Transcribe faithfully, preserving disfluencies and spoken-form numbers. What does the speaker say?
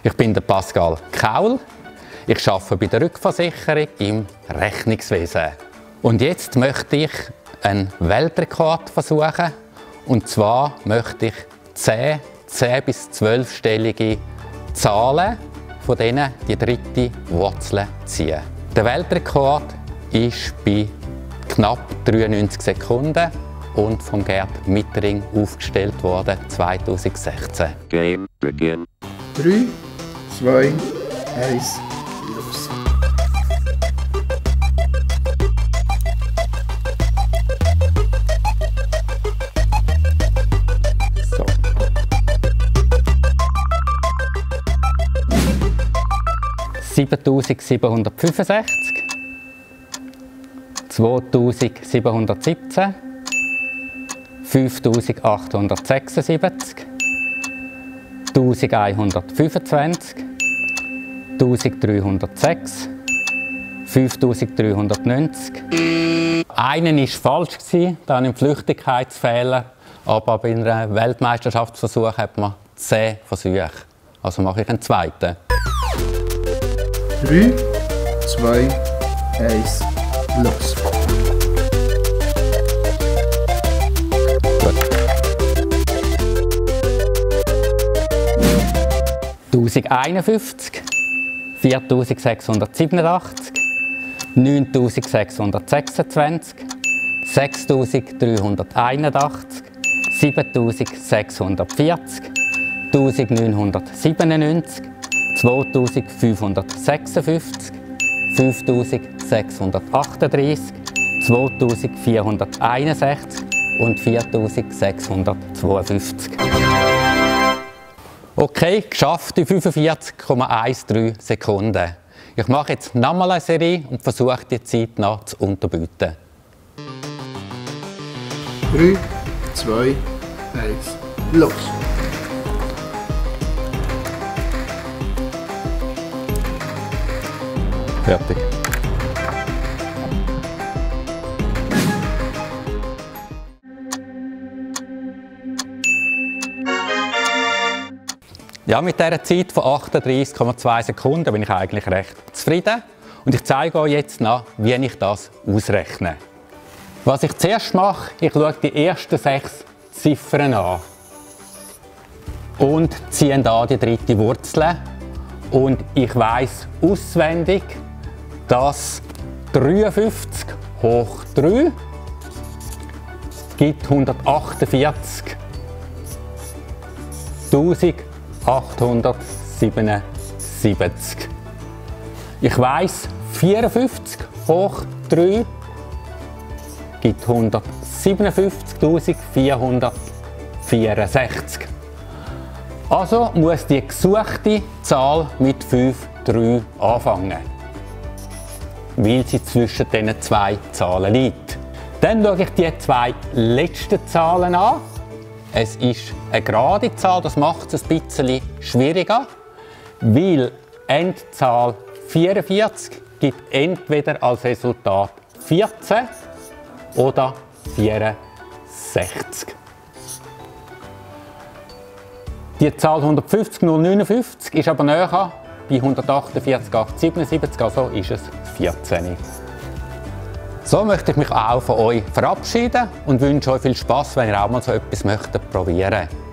Ich bin der Pascal Kaul. Ich arbeite bei der Rückversicherung im Rechnungswesen. Und jetzt möchte ich einen Weltrekord versuchen. Und zwar möchte ich zehn, zehn bis zwölfstellige Zahlen, von denen die dritte Wurzel ziehen. Der Weltrekord ist bei knapp dreiundneunzig Sekunden und vom Gerd Mittering aufgestellt worden zweitausendsechzehn. Game begin. drei, zwei, eins, los. So. siebentausendsiebenhundertfünfundsechzig, zweitausendsiebenhundertsiebzehn, fünftausendachthundertsechsundsiebzig, eintausendeinhundertfünfundzwanzig, eintausenddreihundertsechs, fünftausenddreihundertneunzig. Einen war falsch, dann im Flüchtigkeitsfehler, aber bei einem Weltmeisterschaftsversuch hat man zehn Versuche. Also mache ich einen zweiten. drei, zwei, eins, los. eintausendeinundfünfzig, viertausendsechshundertsiebenundachtzig, neuntausendsechshundertsechsundzwanzig, sechstausenddreihunderteinundachtzig, siebentausendsechshundertvierzig, neunzehnhundertsiebenundneunzig, zweitausendfünfhundertsechsundfünfzig, fünftausendsechshundertachtunddreißig, zweitausendvierhunderteinundsechzig und vierzehntausendsechshundertzweiundfünfzig. Okay, geschafft in fünfundvierzig Komma dreizehn Sekunden. Ich mache jetzt nochmal eine Serie und versuche die Zeit noch zu unterbieten. drei, zwei, eins, los. Fertig. Ja, mit dieser Zeit von achtunddreißig Komma zwei Sekunden bin ich eigentlich recht zufrieden. Und ich zeige euch jetzt noch, wie ich das ausrechne. Was ich zuerst mache, ich schaue die ersten sechs Ziffern an. Und ziehe da die dritte Wurzel. Und ich weiss auswendig, dass dreiundfünfzig hoch drei gibt hundertachtundvierzigtausendachthundertsiebenundsiebzig. Ich weiss, vierundfünfzig hoch drei gibt hundertsiebenundfünfzigtausendvierhundertvierundsechzig. Also muss die gesuchte Zahl mit fünf drei anfangen, weil sie zwischen diesen zwei Zahlen liegt. Dann schaue ich die zwei letzten Zahlen an. Es ist eine gerade Zahl, das macht es ein bisschen schwieriger, weil Endzahl vierundvierzig gibt entweder als Resultat vierzehn oder vierundsechzig. Die Zahl hundertfünfzig ist aber näher bei hundertachtundvierzig achthundertsiebenundsiebzig, also ist es vierzehn. So möchte ich mich auch von euch verabschieden und wünsche euch viel Spaß, wenn ihr auch mal so etwas möchtet probieren.